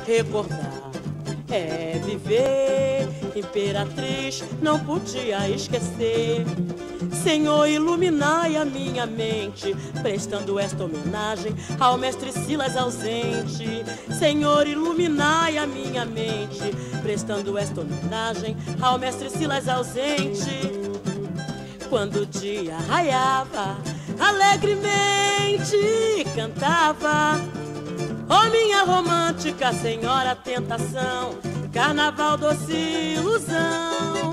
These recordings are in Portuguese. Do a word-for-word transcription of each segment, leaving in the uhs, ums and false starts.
recordar é viver. Imperatriz não podia esquecer. Senhor, iluminai a minha mente, prestando esta homenagem ao mestre Silas ausente. Senhor, iluminai a minha mente, prestando esta homenagem ao mestre Silas ausente. Quando o dia raiava, alegremente cantava: oh, minha romântica senhora tentação, carnaval doce ilusão.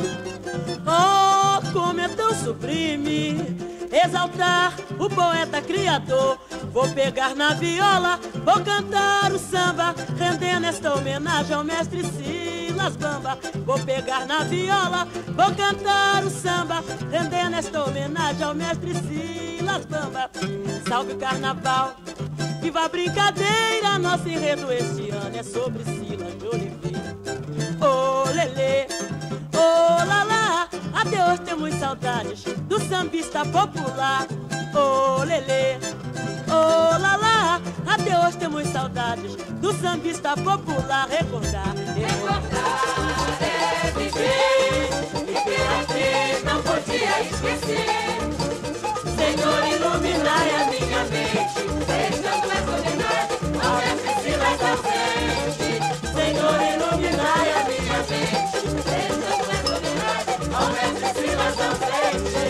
Oh, como é tão sublime exaltar o poeta criador. Vou pegar na viola, vou cantar o samba, rendendo esta homenagem ao mestre Silas Bamba. Vou pegar na viola, vou cantar o samba, rendendo esta homenagem ao mestre Silas Bamba. Salve o carnaval, viva a brincadeira, nosso enredo este ano é sobre Silas de Oliveira. Oh, lelê, oh, lalá, até hoje temos saudades do sambista popular. Oh, lelê, oh, lalá, até hoje temos saudades do sambista popular. Recordar, recordar é viver. Imperatriz não podia esquecer. Senhor, iluminai a minha mente, prestando essa homenagem ao mestre Silas ausente. Senhor, iluminai a minha mente, prestando essa homenagem ao mestre Silas ausente.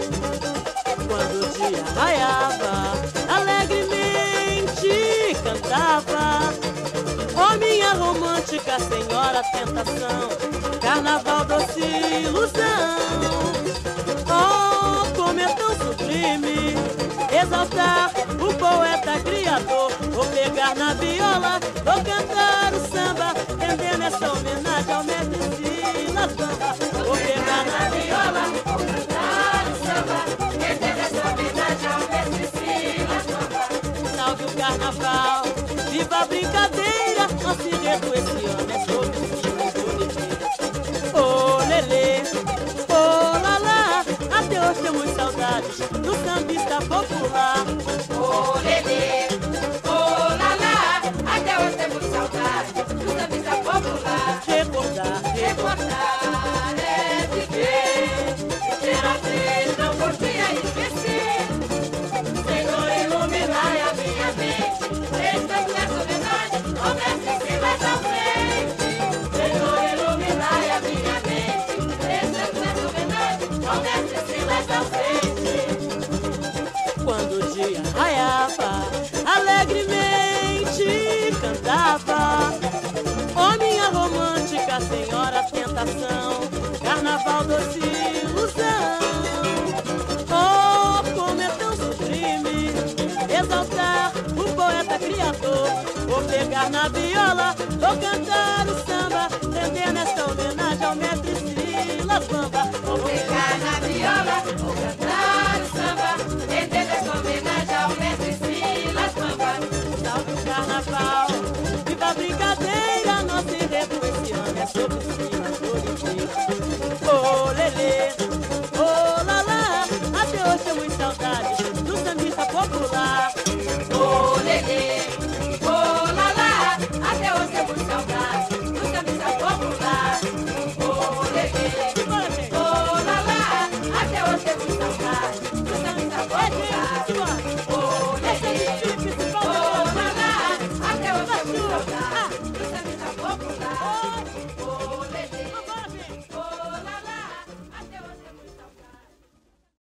Quando o dia raiava, alegremente cantava: oh, minha romântica senhora tentação, carnaval doce ilusão. Oh, como é tão sublime exaltar o poeta criador. Vou pegar na viola, vou cantar o samba, rendendo essa homenagem ao mestre Silas Bamba. Vou pegar na viola, vou cantar o samba, rendendo essa homenagem ao mestre Silas Bamba. Salve o carnaval, viva a brincadeira, nosso enredo esse ano é sobre Silas de Oliveira. Oh, lelê, oh, lalá, até hoje temos saudades do sambista popular. Oh, lelê, oh, lalá, até hoje temos saudades do sambista popular. Recordar, recordar é viver. Imperatriz não podia esquecer. Senhor, iluminai a minha mente, prestando essa homenagem ao mestre Silas ausente. Senhor, iluminai a minha mente, prestando essa homenagem ao mestre Silas ausente. quando o dia raiava, alegremente cantava: oh, minha romântica senhora tentação, carnaval doce ilusão. Oh, como é tão sublime exaltar o poeta criador. Vou pegar na viola, vou cantar o samba, rendendo esta homenagem ao mestre Silas Bamba.